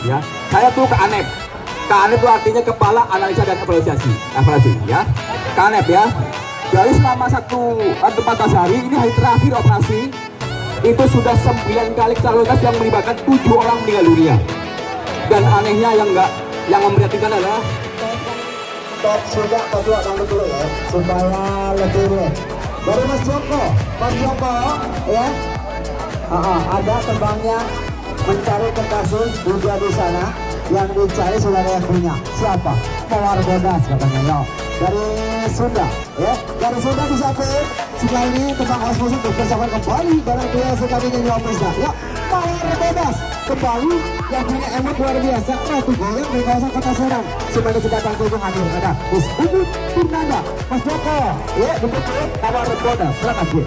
ya. Saya tuh KANEP. KANEP itu artinya Kepala Analisa dan Evaluasi ya. KANEP ya. Jadi selama 14 hari ini hari terakhir operasi itu sudah 9 kali kecelakaan lintas yang melibatkan 7 orang meninggal dunia. Dan anehnya yang memprihatinkan adalah sudah kedua sampai dulu ya supaya lebih dari Mas Joko ya. Ada terbangnya mencari kasus juga di sana yang dicari saudara yang punya siapa? Mawar Bodas katanya ya. Dari Sunda ya, dari Sunda bisa setelah ini tentang osmosis bersama kembali barang dia sekali ini ofisnya ya. Mawar Bodas kembali yang punya emot luar biasa tuh goyang di kawasan Kota Serang supaya kita tanggung hadir ada Gus Ubud Purnanda Mas Joko ya betul Mawar Bodas silakan Bu.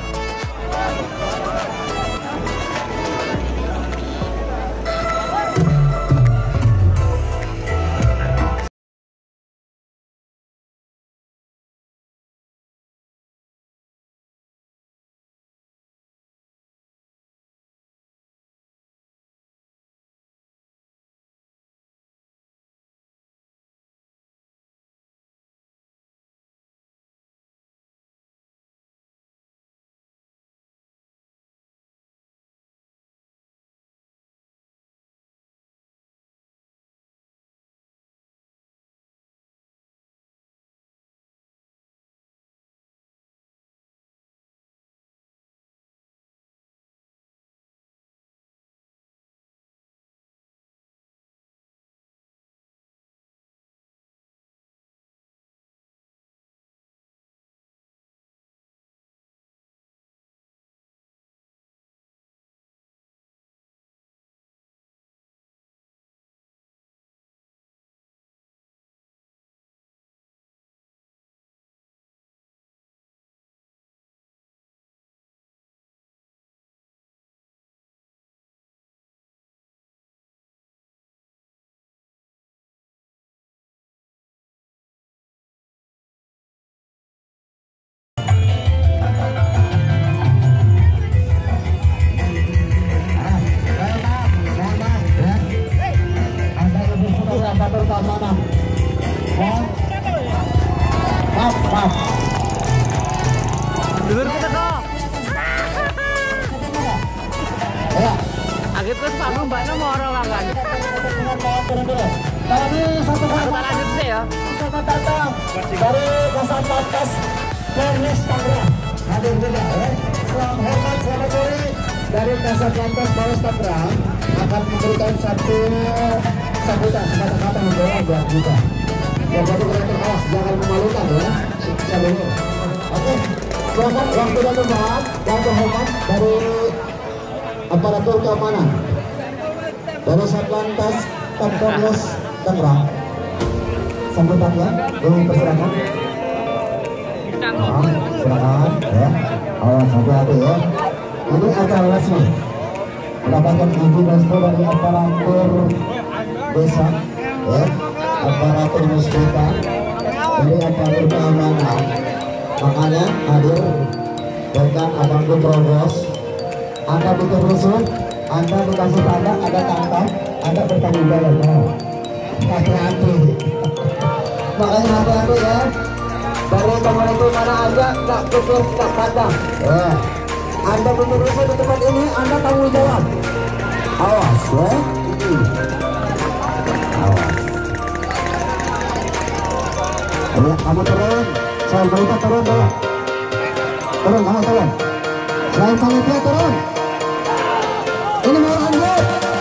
Dulur kita kok. Ya. Agak terus Pak Mbaknya mau orang kan. Kami satu Kita lanjut sih ya. datang dari Kasatlantas Polres Tangerang. Hadir juga ya. Selamat hormat selamat sore dari Kasatlantas Polres Tangerang akan memberikan satu sambutan kata-kata membawa buat kita. Ya jadi kita awas jangan memalukan ya. Sebelum. Oke. Selamat waktu dan tempat dan hormat dari aparatur keamanan dari Satlantas Polres Tangerang. Sambutannya dipersilakan. Silakan ya. Awas hati-hati ya. Ini acara resmi mendapatkan izin restu dari aparatur desa ya, aparatur musbika, dari aparatur keamanan. Makanya hadir dengan abangku Provos. Anda bikin rusuh, Anda dikasih tanda, ada tangkap, Anda bertanggung jawab. Hati-hati. Makanya hati-hati ya. Dari pemerintah mana aja nggak cukup, nggak pandang. Ya. Anda bikin rusuh di tempat ini, Anda tanggung jawab. Awas ya. Awas. Ayo kamu turun. Selain berita turun dulu. Turun kamu turun. Selain panitia turun. Ini mau lanjut.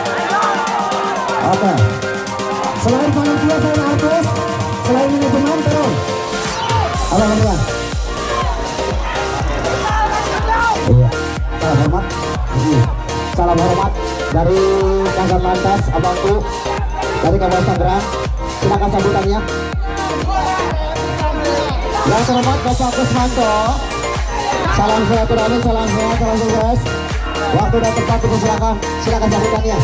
Oke. Selain panitia, selain artis, selain manajemen turun. Halo teman-teman. Iya. Salam hormat. Salam hormat dari Kasatlantas abangku dari Kabupaten Tangerang. Silakan sambutannya. Yang terhormat Bapak Kusmanto. Salam silaturahmi, salam sehat, salam sukses. Waktu dan tempat dipersilakan, silakan sambutannya.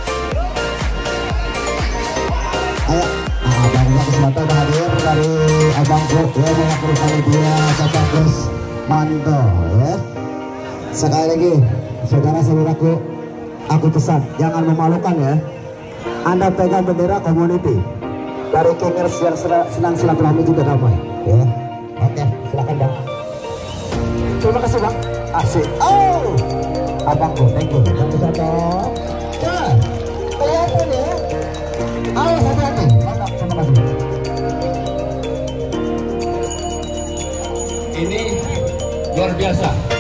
Ayo, banyak kesempatan hadir dari abangku ya, mewakili panitia Bapak Kusmanto ya. Sekali lagi, saudara-saudaraku, aku pesan jangan memalukan ya. Anda pegang bendera community dari Kingers yang senang silaturahmi juga damai ya. Oke, silakan Bang. Terima kasih Bang. Asik. Oh, abangku, thank you. Yang bisa dong. Ya, kelihatan ya. Awas hati-hati. Mantap, terima kasih. Ini luar biasa.